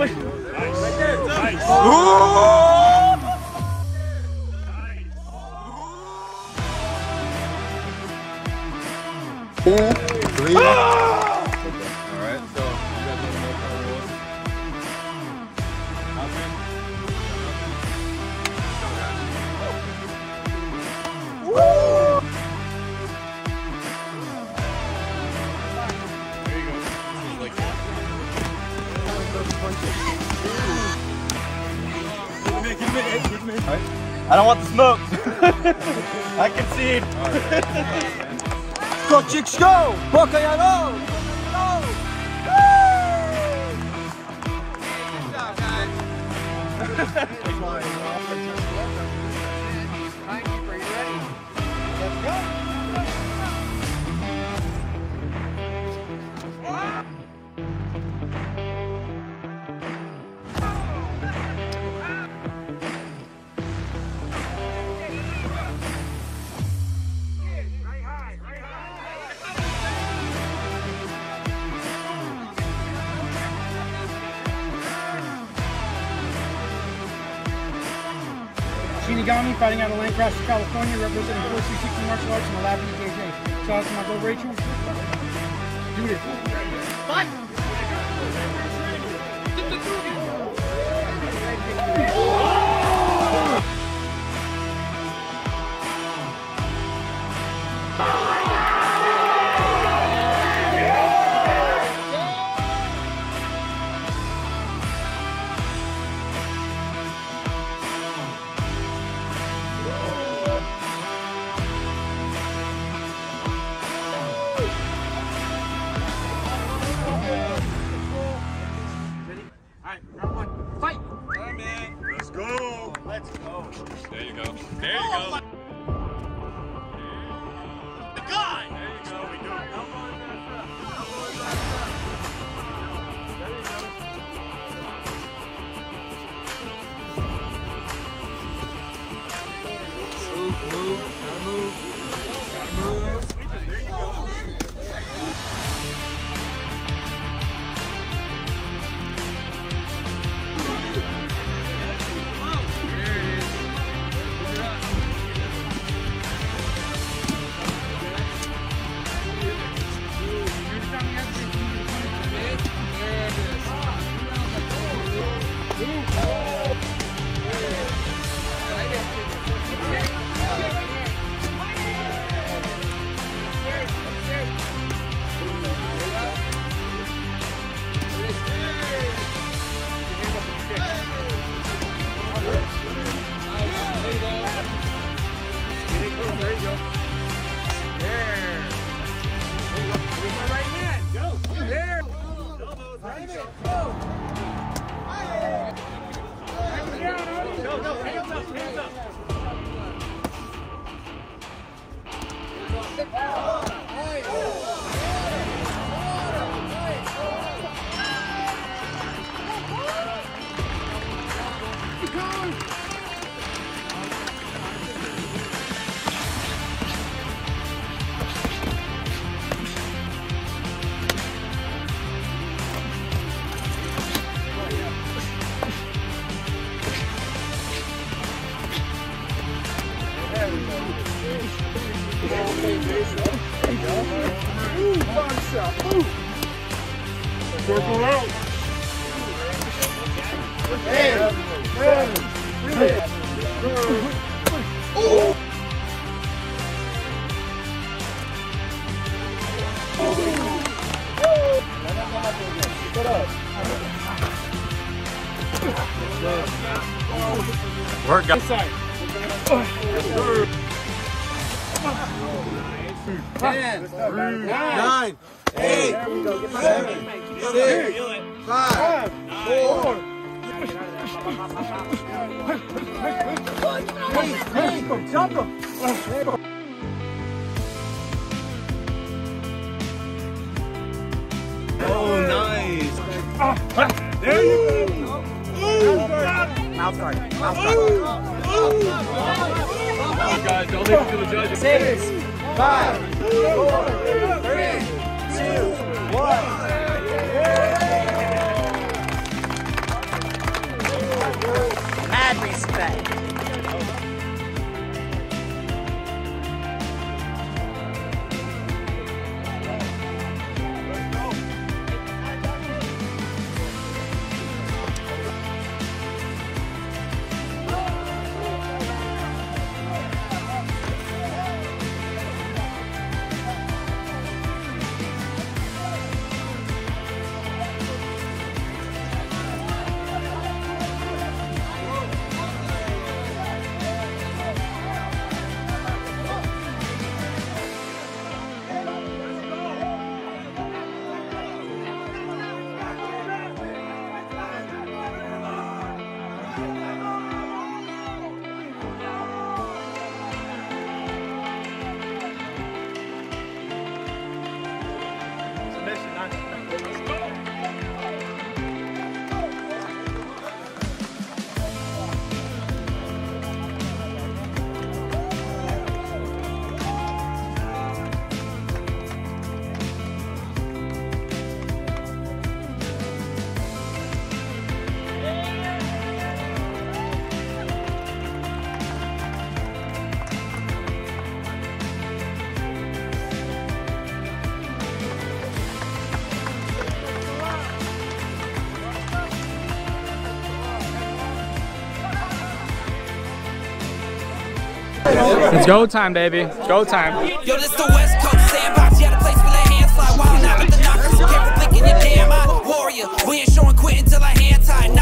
Push. Right there. Nice. Three. All right, so you guys want to know how it was? Woo! There you go. Like that. Give me. All right. I don't want the smoke. I concede. Go Chicks, go! Boca ya go! Go! Good job, guys. Timekeeper, you ready? Let's go! Shinigami fighting out of Lancaster, California, representing 4360 Martial Arts and the Lab BJJ. Shout out to my girl Rachel. Judith. Fight! There you go. There you go. The guy! There you go. We do it. Circle out. Work This side. 10, 9, 8, 7, 6, 5, 4. Jump him. Oh, nice. There you go. Mouth guard. Mouth You guys, don't leave it to the judges. 6, 5, 4, 3, 2, 1. Submission, nice. It's go time, baby. It's go time. Yo, this the West Coast sandbox. You had a place for that hand slide. Wild out with the knockers. Careful thinking you're damn eye. Warrior, we ain't showing quit until I hand tie.